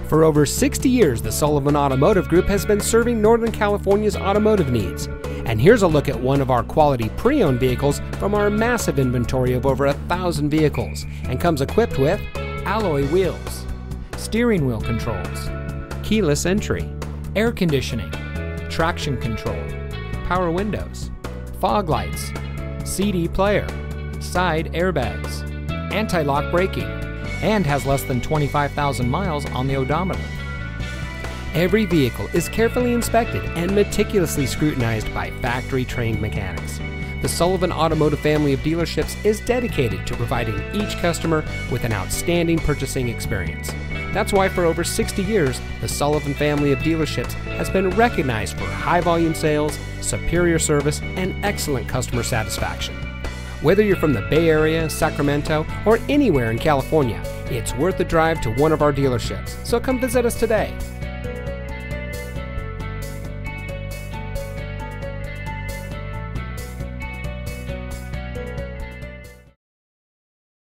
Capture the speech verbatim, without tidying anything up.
For over sixty years, the Sullivan Automotive Group has been serving Northern California's automotive needs. And here's a look at one of our quality pre-owned vehicles from our massive inventory of over a thousand vehicles, and comes equipped with alloy wheels, steering wheel controls, keyless entry, air conditioning, traction control, power windows, fog lights, C D player, side airbags, anti-lock braking, and has less than twenty-five thousand miles on the odometer. Every vehicle is carefully inspected and meticulously scrutinized by factory-trained mechanics. The Sullivan Automotive family of dealerships is dedicated to providing each customer with an outstanding purchasing experience. That's why for over sixty years, the Sullivan family of dealerships has been recognized for high-volume sales, superior service, and excellent customer satisfaction. Whether you're from the Bay Area, Sacramento, or anywhere in California, it's worth a drive to one of our dealerships, so come visit us today.